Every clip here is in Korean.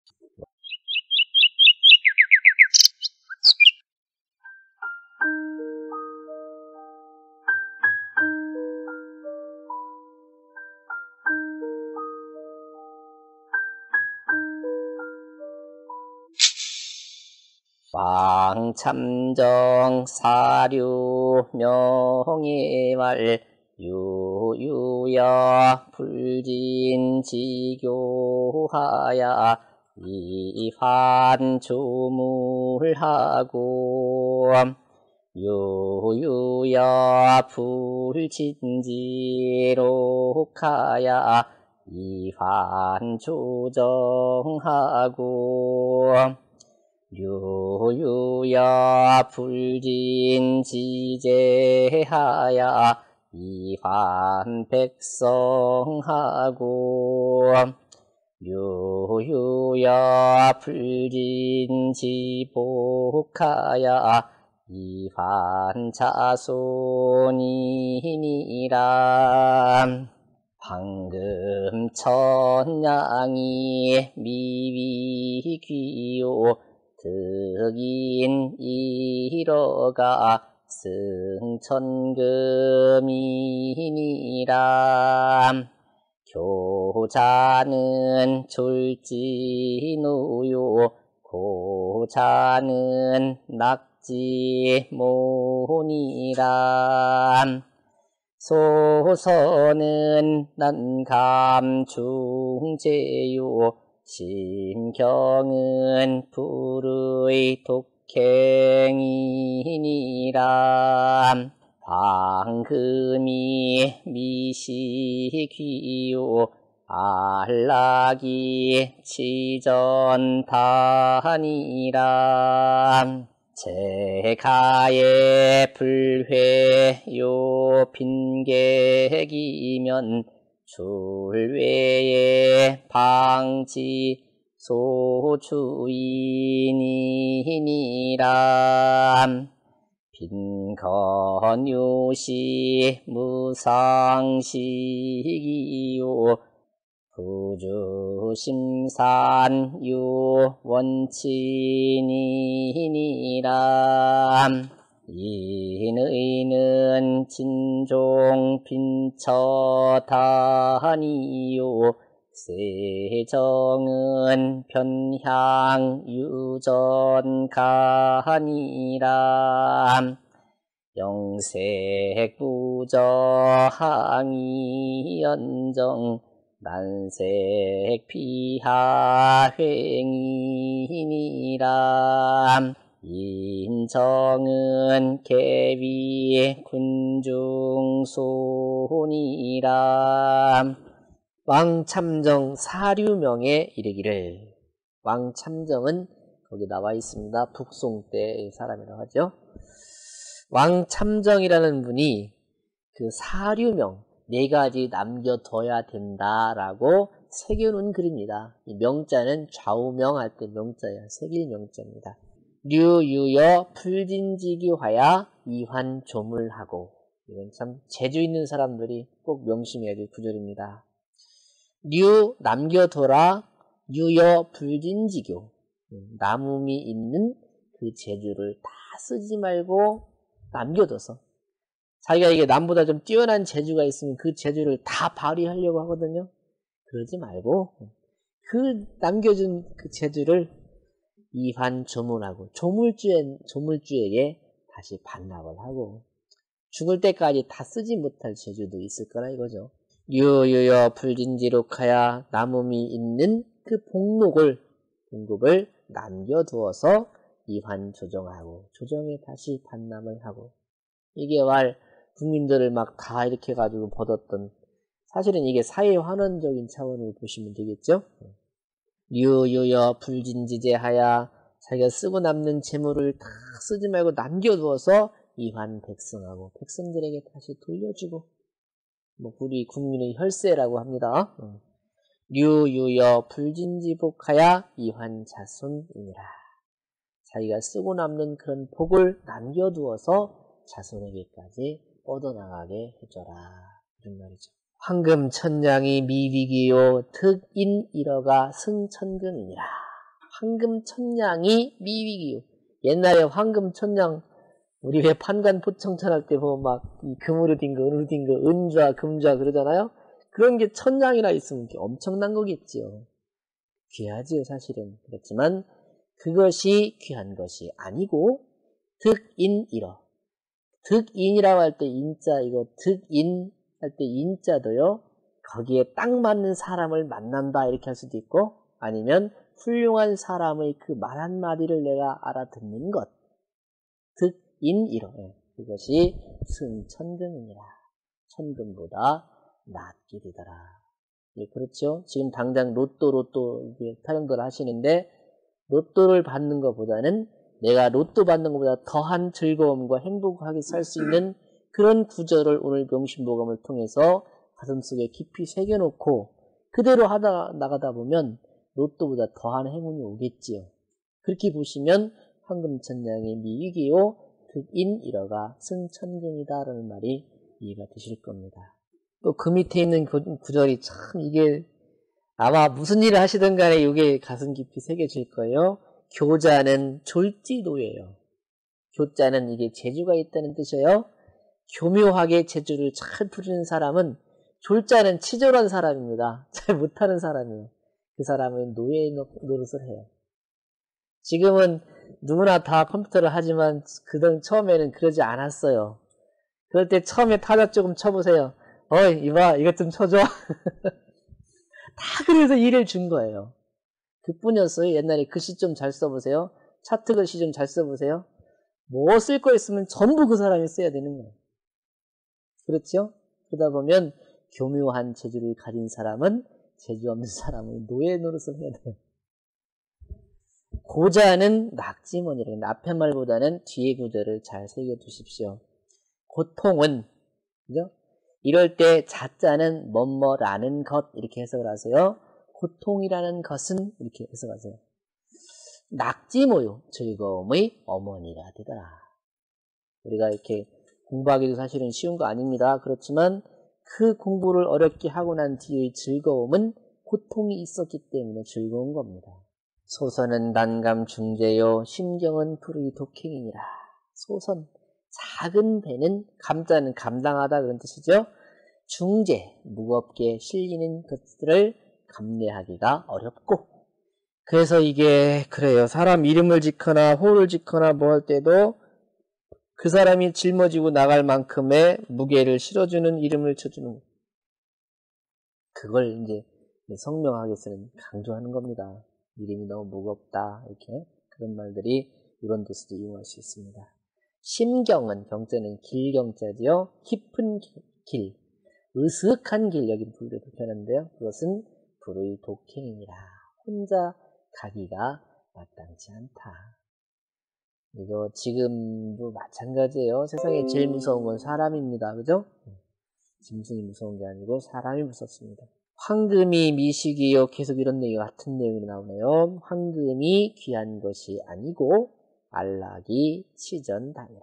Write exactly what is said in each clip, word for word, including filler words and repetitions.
왕참정 사류 명예말 유유야 불진지교하야 이판 조물하고 유유야 불진지록하야 이판 조정하고 유유야 불진지제하야 이반 백성하고 유유야 불진지복하야 이반 자손이니라. 방금 천냥이 미위귀요 득인 일어가 승천금이니라. 교자는 졸지노요 고자는 낙지모니라. 소서는 난감중제요 심경은 불의 독행이니라. 방금이 미시귀요 안락이 치전다니라. 제가의 불회요 빈객이면 출외의 방지 소주인이니라. 빈건요시 무상시기요 부주심산요 원친이니라. 인의는 진종 빈처다니요 세정은 편향 유전가니라. 영색부저항이 연정 난색 피하횡이니라. 인정은 개위 군중손이라. 왕참정 사류명에 이르기를. 왕참정은 거기 나와 있습니다. 북송 때의 사람이라고 하죠. 왕참정이라는 분이 그 사류명 네 가지 남겨둬야 된다라고 새겨놓은 글입니다. 이 명자는 좌우명할 때 명자야. 새길 명자입니다. 류유여 풀진지기화야 이환조물하고. 이건 참 재주 있는 사람들이 꼭 명심해야 될 구절입니다. 류 남겨둬라 유여 불진지교. 남음이 있는 그 재주를 다 쓰지 말고 남겨둬서. 자기가 이게 남보다 좀 뛰어난 재주가 있으면 그 재주를 다 발휘하려고 하거든요. 그러지 말고 그 남겨준 그 재주를 이환 조물하고 조물주에, 조물주에게 다시 반납을 하고 죽을 때까지 다 쓰지 못할 재주도 있을 거라 이거죠. 유유여 불진지록하야 남음이 있는 그 복록을 공급을 남겨두어서 이환 조정하고 조정에 다시 반납을 하고. 이게 말 국민들을 막 다 이렇게 가지고 벗었던, 사실은 이게 사회 환원적인 차원으로 보시면 되겠죠. 유유여 불진지제하야 자기가 쓰고 남는 재물을 다 쓰지 말고 남겨두어서 이환 백성하고 백성들에게 다시 돌려주고, 뭐 우리 국민의 혈세라고 합니다. 유유여 불진지복하야 이환 자손이니라. 자기가 쓰고 남는 그런 복을 남겨두어서 자손에게까지 뻗어나가게 해줘라, 이런 말이죠. 황금 천냥이 미비기요 득인 일어가 승천금이니라. 황금 천냥이 미위기요. 옛날에 황금 천냥 우리 왜 판관 포청천할 때 보면 막 이 금으로 된 거, 은으로 된 거, 은좌, 금좌 그러잖아요. 그런 게 천냥이나 있으면 엄청난 거겠지요. 귀하지요, 사실은. 그렇지만 그것이 귀한 것이 아니고 득인이러. 득인이라고 할 때 인자 이거 득인 할 때 인자도요. 거기에 딱 맞는 사람을 만난다 이렇게 할 수도 있고 아니면 훌륭한 사람의 그 말 한마디를 내가 알아듣는 것. 득인이러. 그것이 승천금이니라. 천금보다 낫게 되더라. 예, 그렇죠. 지금 당장 로또 로또 타령들 하시는데 로또를 받는 것보다는 내가 로또 받는 것보다 더한 즐거움과 행복하게 살 수 있는 그런 구절을 오늘 명심보감을 통해서 가슴속에 깊이 새겨놓고 그대로 하다 나가다 보면 로또보다 더한 행운이 오겠지요. 그렇게 보시면 황금천냥의 미위기요 득인이러가 승천금이다라는 말이 이해가 되실 겁니다. 또 그 밑에 있는 구절이 참 이게 아마 무슨 일을 하시든 간에 이게 가슴 깊이 새겨질 거예요. 교자는 졸지노예요. 교자는 이게 재주가 있다는 뜻이에요. 교묘하게 재주를 잘 부리는 사람은 졸자는 치졸한 사람입니다. 잘 못하는 사람이에요. 그 사람은 노예 노릇을 해요. 지금은 누구나 다 컴퓨터를 하지만 그전 처음에는 그러지 않았어요. 그럴 때 처음에 타자 조금 쳐보세요. 어이 이봐 이것 좀 쳐줘. 다 그래서 일을 준 거예요. 그뿐이었어요. 옛날에 글씨 좀 잘 써보세요. 차트 글씨 좀 잘 써보세요. 뭐 쓸 거 있으면 전부 그 사람이 써야 되는 거예요. 그렇죠? 그러다 보면 교묘한 재주를 가진 사람은 재주 없는 사람의 노예 노릇을 해야 돼요. 고자는 낙지머니라. 앞에 말보다는 뒤에 구절을 잘 새겨두십시오. 고통은 그죠? 이럴 때 자자는 뭐뭐라는 것 이렇게 해석을 하세요. 고통이라는 것은 이렇게 해석하세요. 낙지모요 즐거움의 어머니가 되더라. 우리가 이렇게 공부하기도 사실은 쉬운 거 아닙니다. 그렇지만 그 공부를 어렵게 하고 난 뒤의 즐거움은 고통이 있었기 때문에 즐거운 겁니다. 소선은 단감 중재요 심경은 불의 독행이니라. 소선 작은 배는 감자는 감당하다 그런 뜻이죠. 중재 무겁게 실리는 것들을 감내하기가 어렵고 그래서 이게 그래요. 사람 이름을 짓거나 호를 짓거나 뭐 할 때도 그 사람이 짊어지고 나갈 만큼의 무게를 실어주는 이름을 쳐주는 거예요. 그걸 이제 성명학에서는 강조하는 겁니다. 이름이 너무 무겁다 이렇게 그런 말들이 이런 데서도 이용할 수 있습니다. 심경은 경자는 길경자지요. 깊은 길, 으슥한 길 여기 불도 표현하는데요. 그것은 불의 독행이니라. 혼자 가기가 마땅치 않다. 이거 지금도 마찬가지예요. 세상에 제일 무서운 건 사람입니다. 그죠? 짐승이 무서운 게 아니고 사람이 무섭습니다. 황금이 미식이요. 계속 이런 내용 같은 내용이 나오네요. 황금이 귀한 것이 아니고 안락이 치전다니라.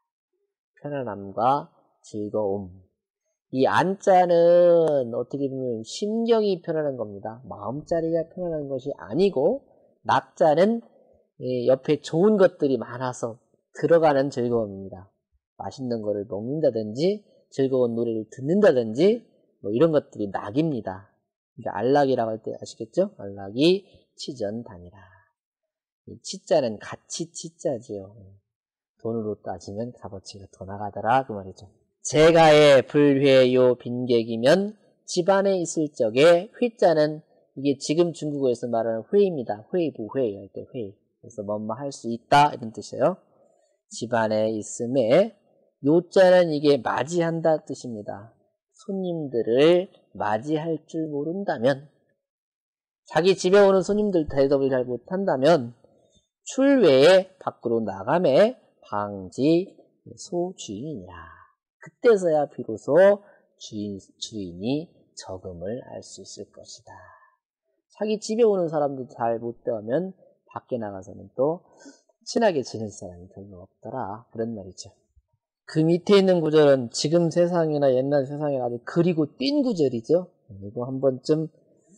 편안함과 즐거움. 이 안자는 어떻게 보면 심경이 편안한 겁니다. 마음자리가 편안한 것이 아니고 낙자는 옆에 좋은 것들이 많아서 들어가는 즐거움입니다. 맛있는 거를 먹는다든지 즐거운 노래를 듣는다든지 뭐 이런 것들이 낙입니다. 그러니까 안락이라고 할 때 아시겠죠? 안락이 치전다니라. 이 치자는 가치 치자지요. 돈으로 따지면 값어치가 더 나가더라 그 말이죠. 재가의 불회요 빈객이면 집안에 있을 적에 회자는 이게 지금 중국어에서 말하는 회입니다. 회부회 할 때 회. 그래서 뭐뭐 할 수 있다 이런 뜻이에요. 집안에 있음에 요자는 이게 맞이한다 뜻입니다. 손님들을 맞이할 줄 모른다면 자기 집에 오는 손님들 대접을 잘 못한다면 출외에 밖으로 나감에 방지 소주인이라. 그때서야 비로소 주인, 주인이 적음을 알 수 있을 것이다. 자기 집에 오는 사람도 잘 못 대하면 밖에 나가서는 또 친하게 지낼 사람이 별로 없더라. 그런 말이죠. 그 밑에 있는 구절은 지금 세상이나 옛날 세상에 아주 그리고 뛴 구절이죠. 이거 한 번쯤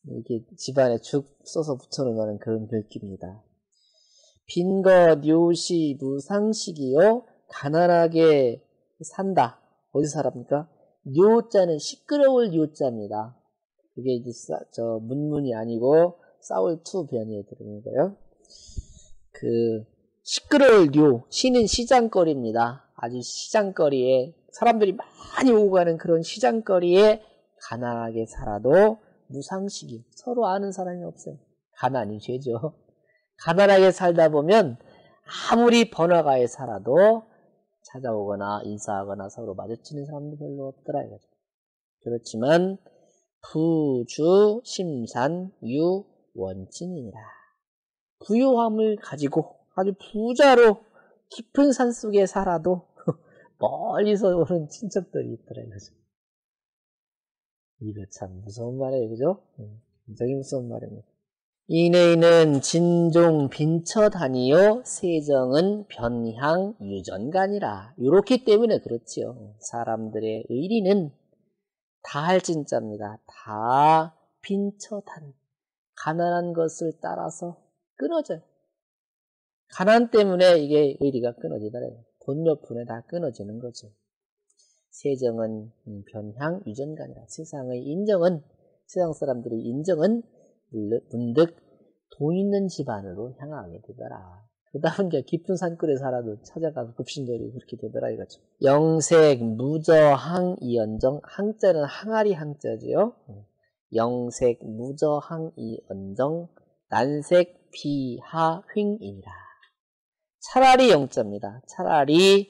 이게 집안에 죽 써서 붙여놓으면 그런 글귀입니다. 빈거 묘시 무상식이요 가난하게 산다. 어디 살합니까? 묘자는 시끄러울 요자입니다. 그게 이제 싸, 저 문문이 아니고 싸울 투 변이에 들어오는 거예요. 그 시끄러울 요 시는 시장거리입니다. 아주 시장거리에 사람들이 많이 오고 가는 그런 시장거리에 가난하게 살아도 무상식이 서로 아는 사람이 없어요. 가난이 죄죠. 가난하게 살다 보면 아무리 번화가에 살아도 찾아오거나 인사하거나 서로 마주치는 사람도 별로 없더라 이거죠. 그렇지만 부주 심산 유 원진이니라. 부유함을 가지고 아주 부자로 깊은 산속에 살아도 멀리서 오는 친척들이 있더라 이거죠. 이거 참 무서운 말이에요, 그죠? 굉장히 무서운 말입니다. 이내에는 진종 빈처다니요 세정은 변향 유전간이라. 요렇기 때문에 그렇지요. 사람들의 의리는 다 할 진짜입니다. 다 빈처단. 가난한 것을 따라서 끊어져요. 가난 때문에 이게 의리가 끊어지더래요. 돈 몇 푼에 다 끊어지는 거죠. 세정은 변향 유전간이라. 세상의 인정은, 세상 사람들의 인정은 문득 돈 있는 집안으로 향하게 되더라. 그러다 보니까 깊은 산골에 살아도 찾아가서 급신거리고 그렇게 되더라 이거죠. 영색 무저항이언정. 항자는 항아리 항자지요. 영색 무저항이언정 난색 비하횡이니라. 차라리 영자입니다. 차라리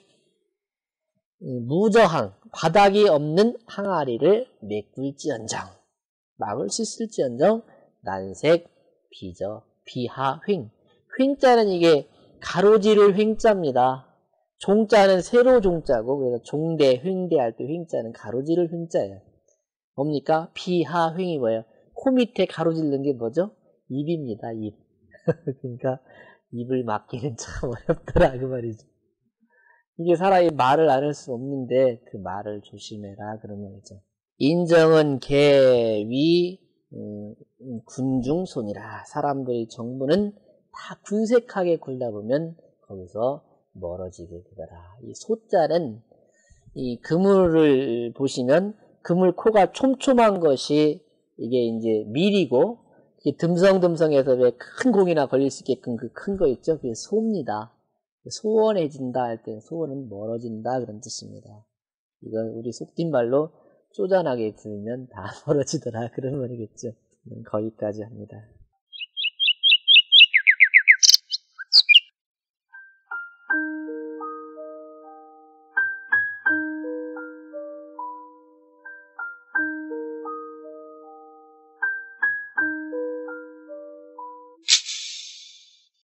무저항 바닥이 없는 항아리를 메꿀지언정 막을 씻을지언정 난색 비저 비하횡. 횡자는 이게 가로지를 횡자입니다. 종자는 세로 종자고 그래서 종대 횡대 할 때 횡자는 가로지를 횡자예요. 뭡니까? 비하횡이 뭐예요? 코 밑에 가로질른 게 뭐죠? 입입니다. 입. 그러니까 입을 막기는 참 어렵더라 그 말이죠. 이게 사람이 말을 안 할 수 없는데 그 말을 조심해라 그런 말이죠. 인정은 개위 음, 군중손이라. 사람들의 정부는 다 군색하게 굴다 보면 거기서 멀어지게 되더라. 이 소자는 이 그물을 보시면 그물 코가 촘촘한 것이 이게 이제 밀이고 듬성듬성해서 왜 큰 공이나 걸릴 수 있게끔 그 큰 거 있죠? 그게 소입니다. 소원해진다 할 때 소원은 멀어진다 그런 뜻입니다. 이건 우리 속된 말로 쪼잔하게 굴면 다 멀어지더라 그런 말이겠죠. 거기까지 합니다.